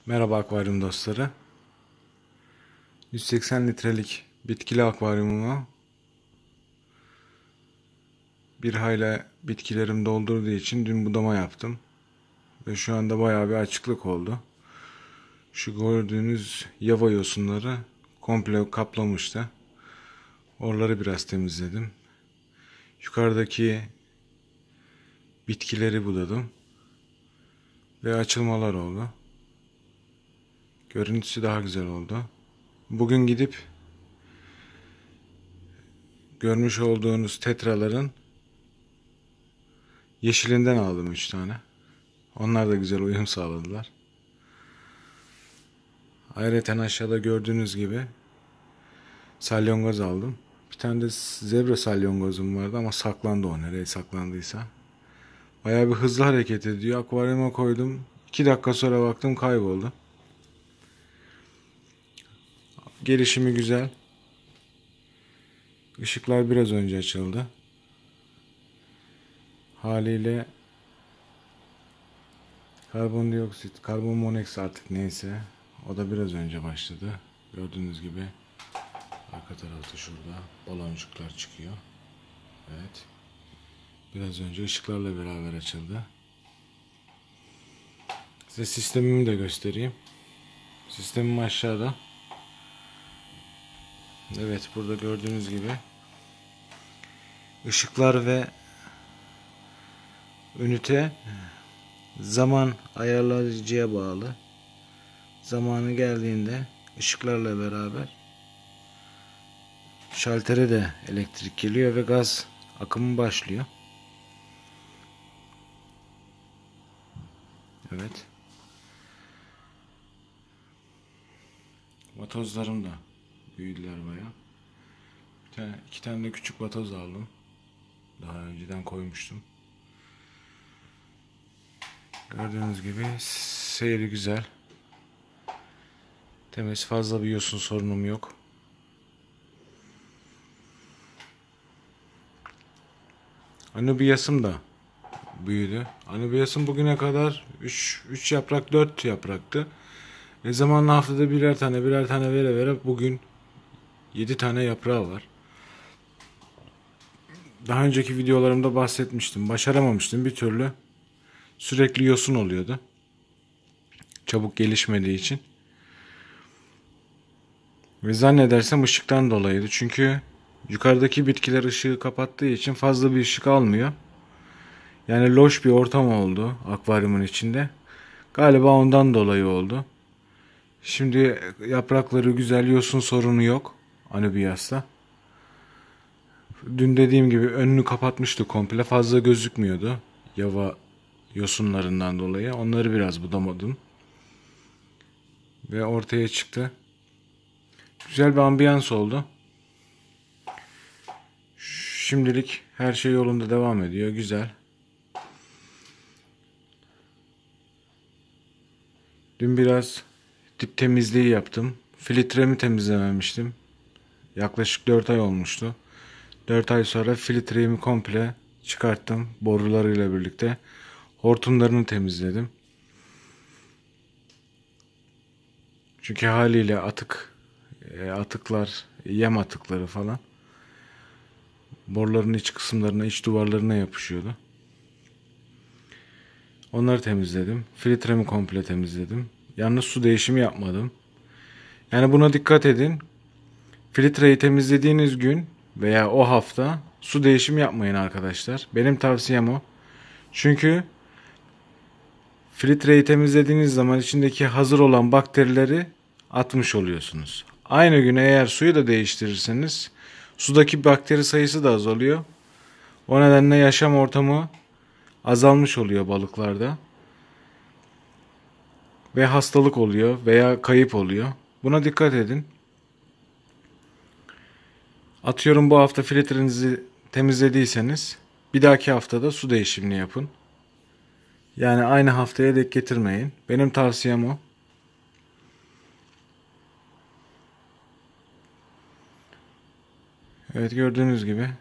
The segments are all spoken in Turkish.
Merhaba akvaryum dostları. 180 litrelik bitkili akvaryumumu bir hayli bitkilerim doldurduğu için dün budama yaptım. Ve şu anda bayağı bir açıklık oldu. Şu gördüğünüz yava yosunları komple kaplamıştı. Oraları biraz temizledim. Yukarıdaki bitkileri budadım. Ve açılmalar oldu. Görüntüsü daha güzel oldu. Bugün gidip görmüş olduğunuz tetraların yeşilinden aldım 3 tane. Onlar da güzel uyum sağladılar. Ayrıca aşağıda gördüğünüz gibi salyangoz aldım. Bir tane de zebra salyangozum vardı ama saklandı o, nereye saklandıysa. Bayağı bir hızlı hareket ediyor. Akvaryuma koydum. 2 dakika sonra baktım kayboldu. Gelişimi güzel. Işıklar biraz önce açıldı. Haliyle karbondioksit, karbon monoksit artık neyse o da biraz önce başladı. Gördüğünüz gibi arka tarafta şurada baloncuklar çıkıyor. Evet. Biraz önce ışıklarla beraber açıldı. Size sistemimi de göstereyim. Sistemim aşağıda. Evet, burada gördüğünüz gibi ışıklar ve ünite zaman ayarlayıcıya bağlı. Zamanı geldiğinde ışıklarla beraber şaltere de elektrik geliyor ve gaz akımı başlıyor. Evet. Vatozlarım da büyüdüler bayağı. İki tane de küçük vatoz aldım. Daha önceden koymuştum. Gördüğünüz gibi seyri güzel. Temiz, fazla bir yosun sorunum yok. Anubias'ım da büyüdü. Anubias'ım bugüne kadar 3 yaprak 4 yapraktı. Zamanla haftada birer tane vere bugün 7 tane yaprağı var. Daha önceki videolarımda bahsetmiştim. Başaramamıştım bir türlü. Sürekli yosun oluyordu. Çabuk gelişmediği için. Ve zannedersem ışıktan dolayıydı. Çünkü yukarıdaki bitkiler ışığı kapattığı için fazla bir ışık almıyor. Yani loş bir ortam oldu akvaryumun içinde. Galiba ondan dolayı oldu. Şimdi yaprakları güzel, yosun sorunu yok Anubias'ta. Dün dediğim gibi önünü kapatmıştı komple. Fazla gözükmüyordu yava yosunlarından dolayı. Onları biraz budamadım. Ve ortaya çıktı. Güzel bir ambiyans oldu. Şimdilik her şey yolunda devam ediyor. Güzel. Dün biraz dip temizliği yaptım. Filtremi temizlememiştim. Yaklaşık 4 ay olmuştu. 4 ay sonra filtremi komple çıkarttım. Borularıyla birlikte. Hortumlarını temizledim. Çünkü haliyle atıklar, yem atıkları falan boruların iç kısımlarına, iç duvarlarına yapışıyordu. Onları temizledim. Filtremi komple temizledim. Yalnız su değişimi yapmadım. Yani buna dikkat edin. Filtreyi temizlediğiniz gün veya o hafta su değişimi yapmayın arkadaşlar. Benim tavsiyem o. Çünkü filtreyi temizlediğiniz zaman içindeki hazır olan bakterileri atmış oluyorsunuz. Aynı gün eğer suyu da değiştirirseniz sudaki bakteri sayısı da azalıyor. O nedenle yaşam ortamı azalmış oluyor balıklarda. Ve hastalık oluyor veya kayıp oluyor. Buna dikkat edin. Atıyorum bu hafta filtrenizi temizlediyseniz bir dahaki haftada su değişimini yapın. Yani aynı haftaya denk getirmeyin. Benim tavsiyem o. Evet, gördüğünüz gibi.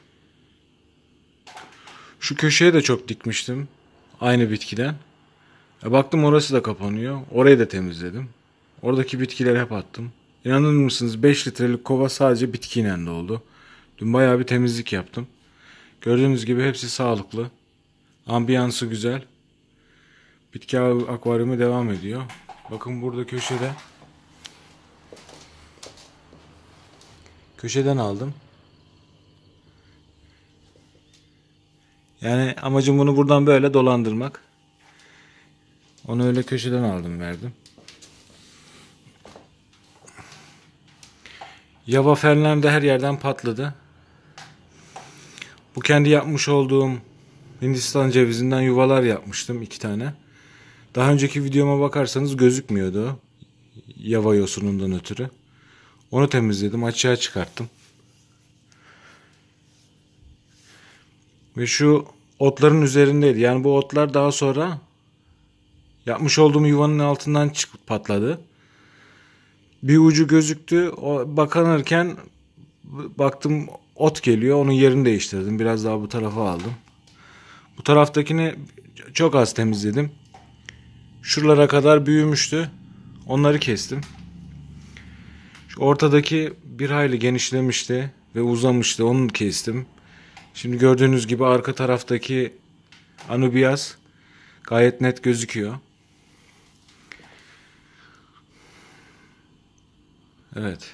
Şu köşeye de çok dikmiştim. Aynı bitkiden. Baktım orası da kapanıyor. Orayı da temizledim. Oradaki bitkileri hep attım. İnanır mısınız 5 litrelik kova sadece bitkiyle doldu. Dün bayağı bir temizlik yaptım. Gördüğünüz gibi hepsi sağlıklı. Ambiyansı güzel. Bitki akvaryumu devam ediyor. Bakın burada köşede. Köşeden aldım. Yani amacım bunu buradan böyle dolandırmak. Onu öyle köşeden aldım, verdim. Yava fenlem de her yerden patladı. Bu kendi yapmış olduğum Hindistan cevizinden yuvalar yapmıştım 2 tane. Daha önceki videoma bakarsanız gözükmüyordu. Yava yosunundan ötürü. Onu temizledim, açığa çıkarttım. Ve şu otların üzerindeydi. Yani bu otlar daha sonra yapmış olduğum yuvanın altından çıkıp patladı. Bir ucu gözüktü. O bakanırken baktım ot geliyor. Onun yerini değiştirdim. Biraz daha bu tarafa aldım. Bu taraftakini çok az temizledim. Şuralara kadar büyümüştü. Onları kestim. Şu ortadaki bir hayli genişlemişti ve uzamıştı. Onu kestim. Şimdi gördüğünüz gibi arka taraftaki anubias gayet net gözüküyor. Evet.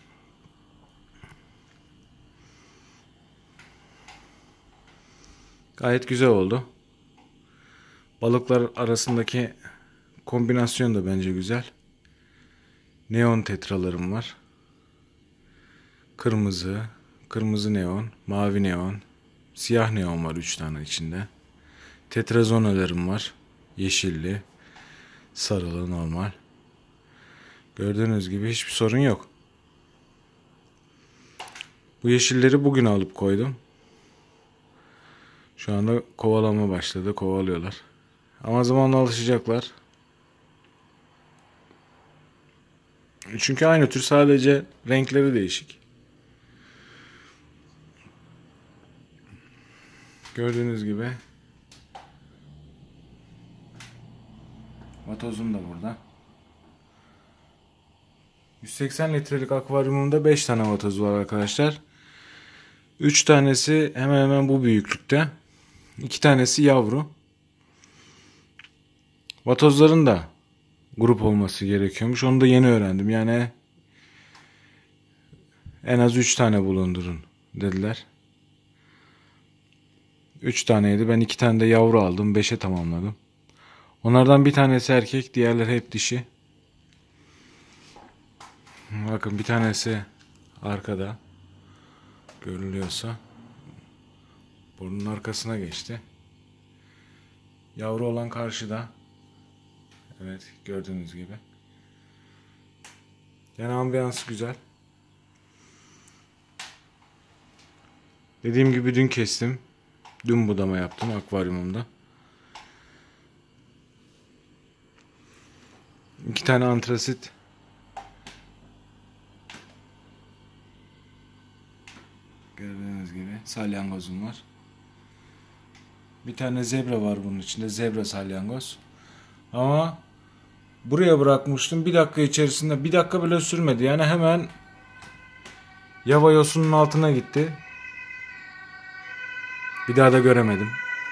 Gayet güzel oldu. Balıklar arasındaki kombinasyon da bence güzel. Neon tetralarım var. Kırmızı, kırmızı neon, mavi neon, siyah neon var 3 tane içinde. Tetrazonelerim var. Yeşilli, sarılı, normal. Gördüğünüz gibi hiçbir sorun yok. Bu yeşilleri bugün alıp koydum. Şu anda kovalama başladı. Kovalıyorlar. Ama zamanla alışacaklar. Çünkü aynı tür, sadece renkleri değişik. Gördüğünüz gibi vatozum da burada. 180 litrelik akvaryumumda 5 tane vatoz var arkadaşlar. 3 tanesi hemen hemen bu büyüklükte. 2 tanesi yavru. Vatozların da grup olması gerekiyormuş. Onu da yeni öğrendim. Yani en az 3 tane bulundurun dediler. 3 taneydi. Ben 2 tane de yavru aldım. 5'e tamamladım. Onlardan bir tanesi erkek. Diğerleri hep dişi. Bakın bir tanesi arkada. Görülüyorsa. Burnun arkasına geçti. Yavru olan karşıda. Evet, gördüğünüz gibi. Yani ambiyansı güzel. Dediğim gibi dün kestim. Dün budama yaptım akvaryumumda. 2 tane antrasit. Gördüğünüz gibi salyangozum var. Bir tane zebra var bunun içinde. Zebra salyangoz. Ama buraya bırakmıştım. 1 dakika içerisinde, 1 dakika bile sürmedi. Yani hemen yava yosunun altına gitti. Bir daha da göremedim.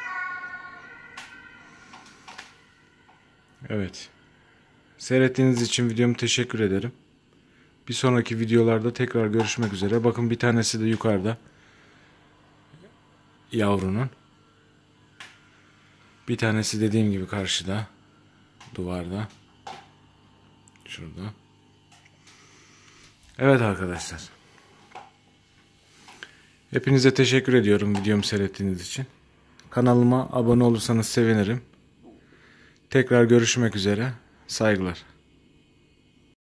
Evet. Seyrettiğiniz için videomu teşekkür ederim. Bir sonraki videolarda tekrar görüşmek üzere. Bakın bir tanesi de yukarıda. Yavrunun. Bir tanesi dediğim gibi karşıda. Duvarda. Şurada. Evet arkadaşlar. Hepinize teşekkür ediyorum videomu seyrettiğiniz için. Kanalıma abone olursanız sevinirim. Tekrar görüşmek üzere. Saygılar.